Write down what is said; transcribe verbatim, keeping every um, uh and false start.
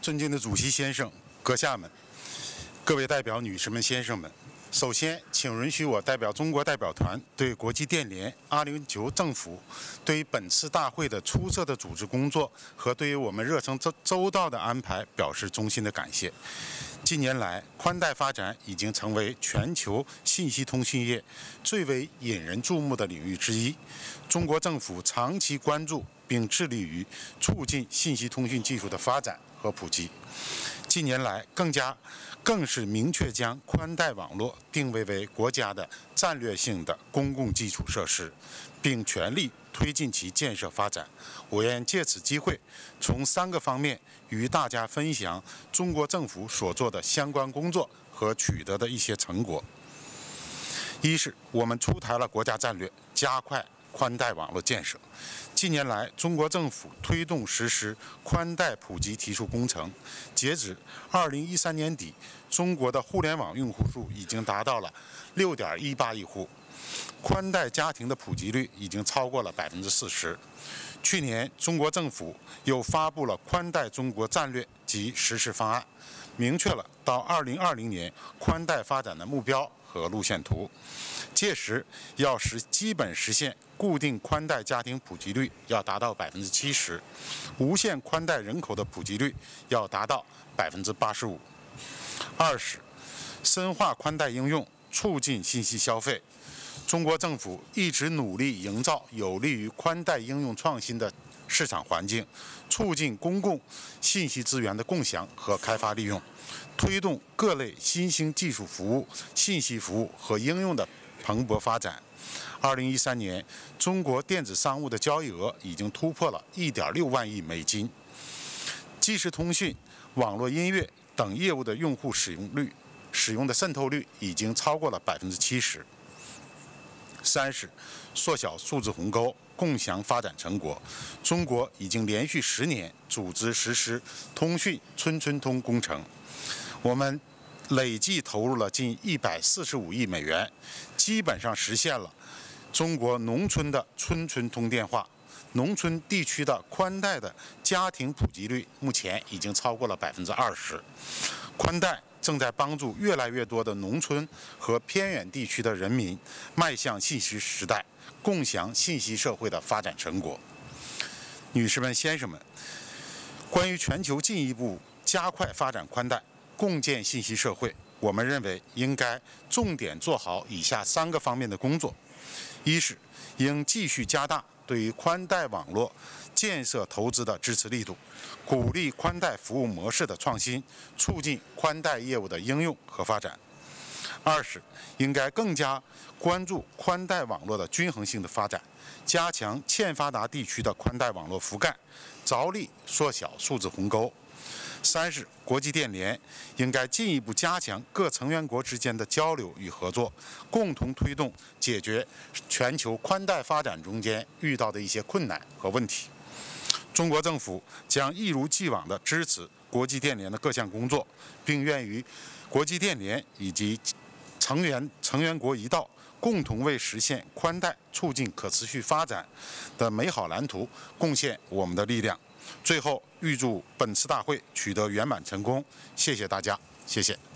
尊敬的主席先生、阁下们、各位代表女士们、先生们，首先，请允许我代表中国代表团对国际电联二零一九政府对于本次大会的出色的组织工作和对于我们热诚周周到的安排表示衷心的感谢。近年来，宽带发展已经成为全球信息通讯业最为引人注目的领域之一。中国政府长期关注并致力于促进信息通讯技术的发展和普及。近年来，更加更是明确将宽带网络定位为国家的战略性的公共基础设施，并全力推进其建设发展。我愿借此机会，从三个方面与大家分享中国政府所做的相关工作和取得的一些成果。一是我们出台了国家战略，加快宽带网络建设。近年来，中国政府推动实施宽带普及提速工程，截止二零一三年底，中国的互联网用户数已经达到了六点一八亿户，宽带家庭的普及率已经超过了百分之四十。去年，中国政府又发布了宽带中国战略及实施方案，明确了到二零二零年宽带发展的目标和路线图。届时要实基本实现固定宽带家庭普及率要达到百分之七十，无线宽带人口的普及率要达到百分之八十五。二是深化宽带应用，促进信息消费。中国政府一直努力营造有利于宽带应用创新的市场环境，促进公共信息资源的共享和开发利用，推动各类新兴技术服务、信息服务和应用的蓬勃发展。二零一三年，中国电子商务的交易额已经突破了一点六万亿美金，即时通讯、网络音乐等业务的用户使用率、使用的渗透率已经超过了百分之七十。三是缩小数字鸿沟，共享发展成果。中国已经连续十年组织实施通讯村村通工程，我们累计投入了近一百四十五亿美元，基本上实现了中国农村的村村通电话。农村地区的宽带的家庭普及率目前已经超过了百分之二十。宽带正在帮助越来越多的农村和偏远地区的人民迈向信息时代，共享信息社会的发展成果。女士们、先生们，关于全球进一步加快发展宽带、共建信息社会，我们认为应该重点做好以下三个方面的工作：一是应继续加大对于宽带网络建设投资的支持力度，鼓励宽带服务模式的创新，促进宽带业务的应用和发展。二是应该更加关注宽带网络的均衡性的发展，加强欠发达地区的宽带网络覆盖，着力缩小数字鸿沟。三是国际电联应该进一步加强各成员国之间的交流与合作，共同推动解决全球宽带发展中间遇到的一些困难和问题。中国政府将一如既往地支持国际电联的各项工作，并愿与国际电联以及成员成员国一道，共同为实现宽带促进可持续发展的美好蓝图贡献我们的力量。最后，预祝本次大会取得圆满成功，谢谢大家，谢谢。